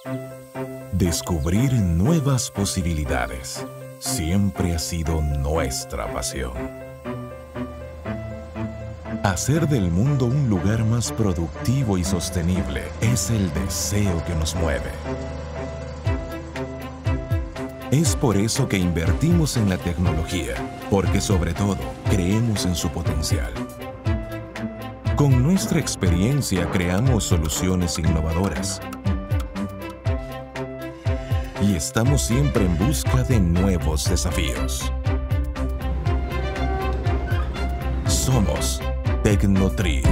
Descubrir nuevas posibilidades siempre ha sido nuestra pasión. Hacer del mundo un lugar más productivo y sostenible es el deseo que nos mueve. Es por eso que invertimos en la tecnología, porque sobre todo creemos en su potencial. Con nuestra experiencia creamos soluciones innovadoras y estamos siempre en busca de nuevos desafíos. Somos Tecnotree.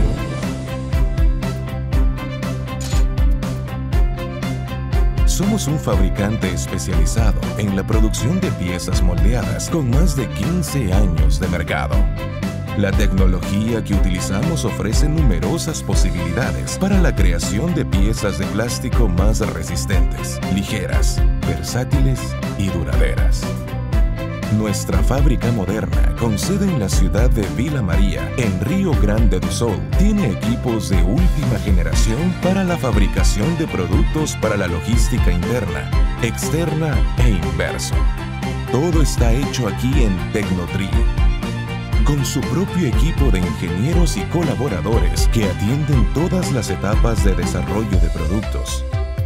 Somos un fabricante especializado en la producción de piezas moldeadas con más de 15 años de mercado. La tecnología que utilizamos ofrece numerosas posibilidades para la creación de piezas de plástico más resistentes, ligeras, versátiles y duraderas. Nuestra fábrica moderna, con sede en la ciudad de Vila María, en Río Grande do Sul, tiene equipos de última generación para la fabricación de productos para la logística interna, externa e inverso. Todo está hecho aquí en Tecnotree, con su propio equipo de ingenieros y colaboradores que atienden todas las etapas de desarrollo de productos,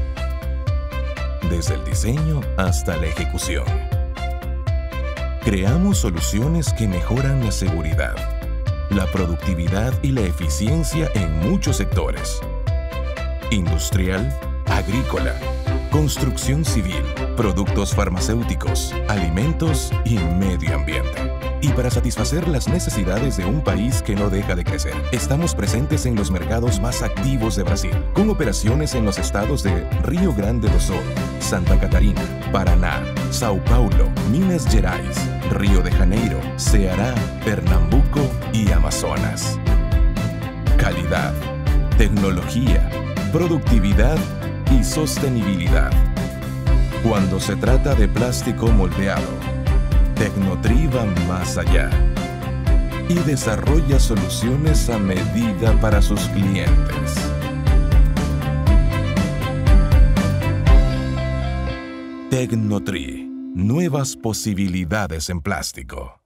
desde el diseño hasta la ejecución. Creamos soluciones que mejoran la seguridad, la productividad y la eficiencia en muchos sectores: industrial, agrícola, construcción civil, productos farmacéuticos, alimentos y medio ambiente. Y para satisfacer las necesidades de un país que no deja de crecer, estamos presentes en los mercados más activos de Brasil, con operaciones en los estados de Río Grande do Sul, Santa Catarina, Paraná, São Paulo, Minas Gerais, Río de Janeiro, Ceará, Pernambuco y Amazonas. Calidad, tecnología, productividad y sostenibilidad. Cuando se trata de plástico moldeado, Tecnotree va más allá y desarrolla soluciones a medida para sus clientes. Tecnotree, nuevas posibilidades en plástico.